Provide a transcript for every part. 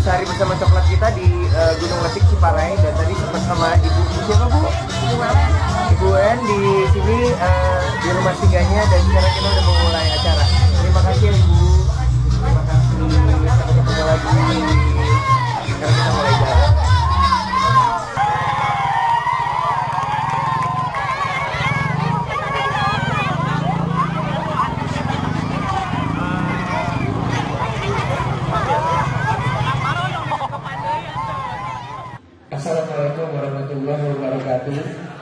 Sehari Bersama Coklat kita di Gunung Letik Ciparai, dan tadi sempat sama Ibu siapa Bu? Ibu En di sini di rumah singgahnya, dan sekarang kita udah memulai acara. Terima kasih Ibu. Terima kasih. Sampai ketemu lagi. Sekarang kita mulai jalan. Assalamualaikum warahmatullahi wabarakatuh.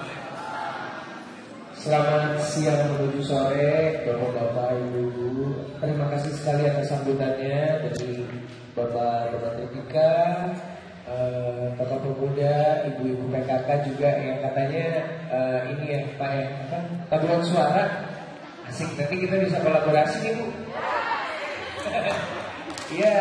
Selamat siang menuju sore, Bapak-bapak, Ibu-ibu. Terima kasih sekali atas sambutannya dari Bapak Tripika, Bapak Pemuda, Ibu-ibu PKK juga yang katanya ini ya Pak ya, apa? Paduan suara. Asik, nanti kita bisa kolaborasi nih Bu. Iya.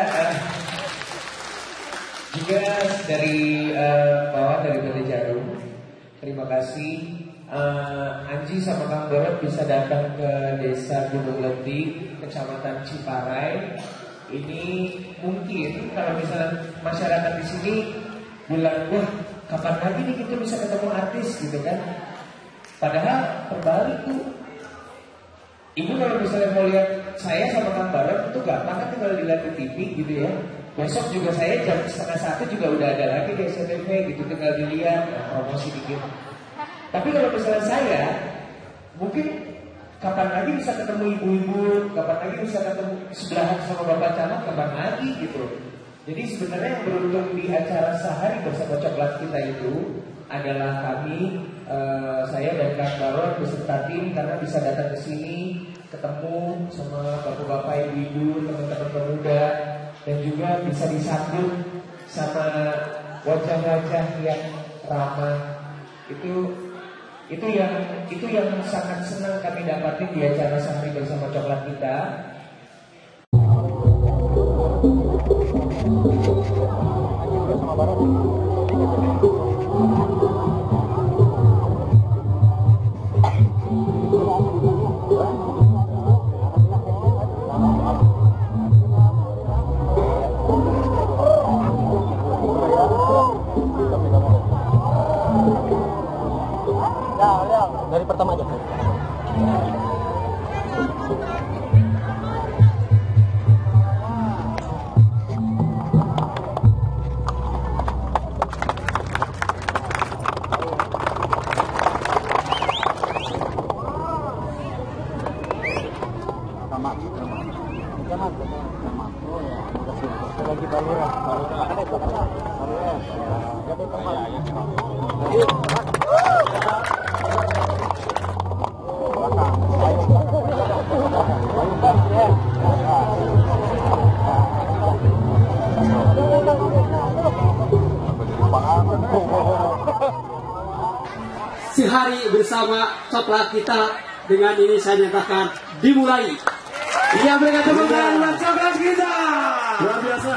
Juga dari bawah dari Balai Jarum, terima kasih. Anji sama Kang Borot bisa datang ke Desa Gunung Letik, Kecamatan Ciparai. Ini mungkin kalau misalnya masyarakat di sini bilang, wah kapan lagi nih kita bisa ketemu artis gitu kan? Padahal terbalik tuh. Ibu kalau misalnya mau lihat saya sama Kang Borot itu gampang kan, tinggal dilihat di TV gitu ya. Besok juga saya jam 12:30 juga udah ada lagi di SCTV gitu, tinggal dilihat, promosi dikit. Tapi kalau misalnya saya, mungkin kapan lagi bisa ketemu ibu-ibu, kapan lagi bisa ketemu sebelahan sama Bapak Camat, kapan lagi gitu. Jadi sebenarnya yang beruntung di acara Sehari Bersama Coklat kita itu adalah kami, saya dan Kang Barot beserta tim, karena bisa datang ke sini, ketemu sama bapak-bapak, ibu-ibu, teman-teman pemuda, dan juga bisa disambut sama wajah-wajah yang ramah. Itu yang sangat senang kami dapatin di acara Sehari Bersama Coklat kita. Dari pertama aja. Sehari Bersama Coklat kita dengan ini saya nyatakan dimulai. Iya, berikan tepuk tangan buat coklat kita. Luar biasa.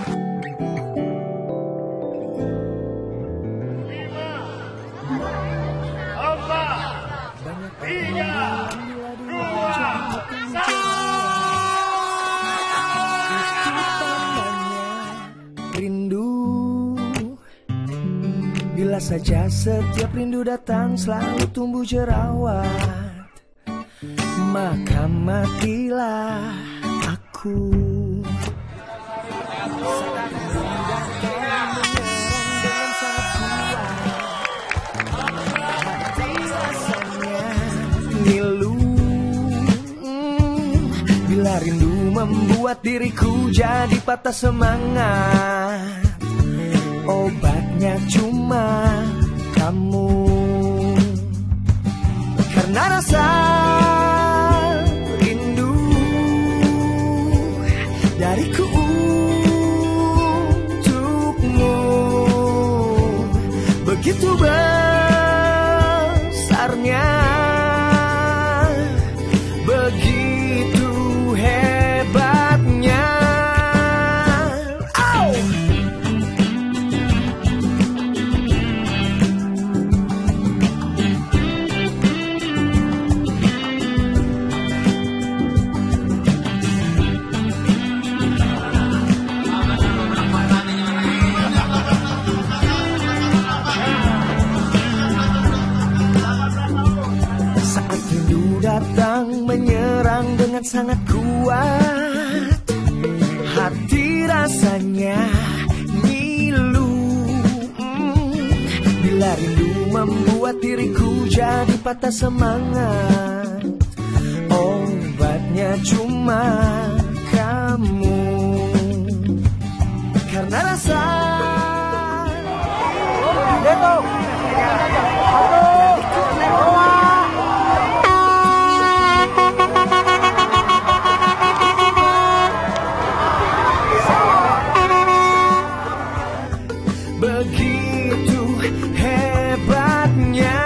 Bila saja setiap rindu datang selalu tumbuh jerawat, maka matilah aku. Ngilu, bila rindu membuat diriku jadi patah semangat, obatnya cuma kamu. Karena rasa rindu dariku untukmu begitu besarnya, begitu hebatnya. datang menyerang dengan sangat kuat. Hati rasanya ngilu, bila rindu membuat diriku jadi patah semangat. Obatnya cuma kamu, karena rasa begitu hebatnya.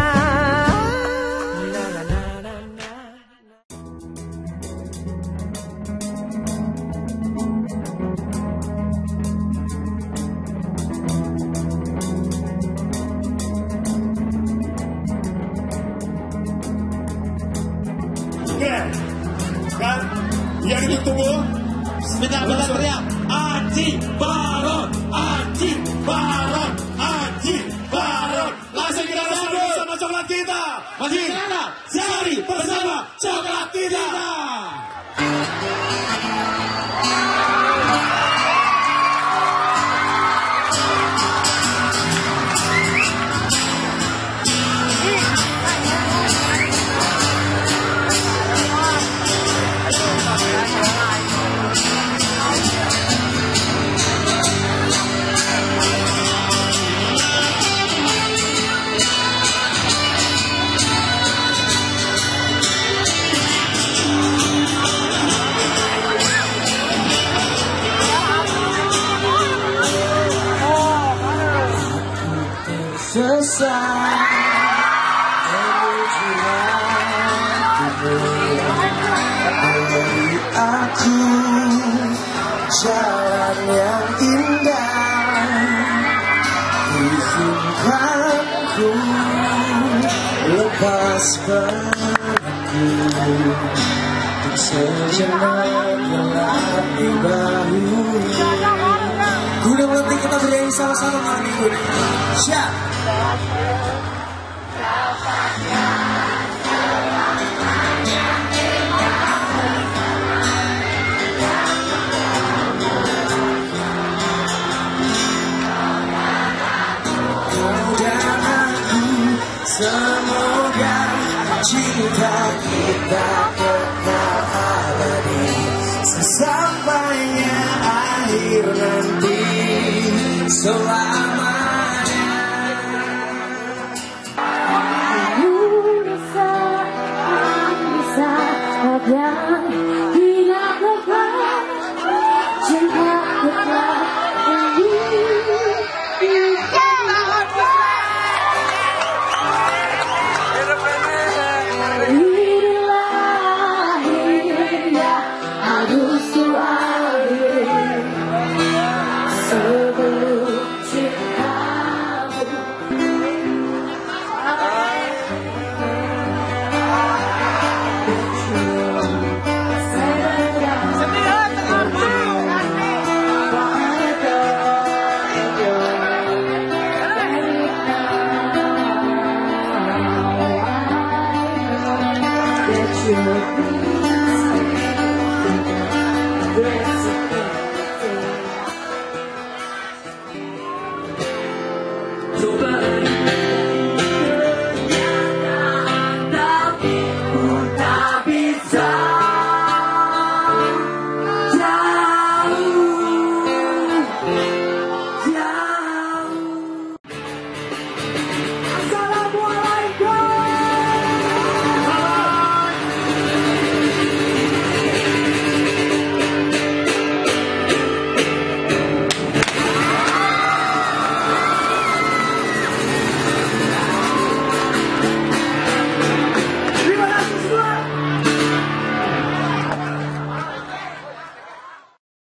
Kan yang ditunggu sebentar teriak Aji Baron, Aji Baron, Aji Baron. Langsung kita sambut sama coklat kita. Masih sehari bersama coklat kita. Sesat menuju beri aku jalan yang indah. Izinkanku lepas perangku untuk sejenak melati bahu. Gunung Letih kita berdiri sama-sama malam minggu ini. Siap. Dan aku semoga cinta kita kekal abadi sesampainya akhir nanti selamanya. Yang tidak lepas cinta kita ini. Inilah indah harus berakhir sebelum cintamu. That you're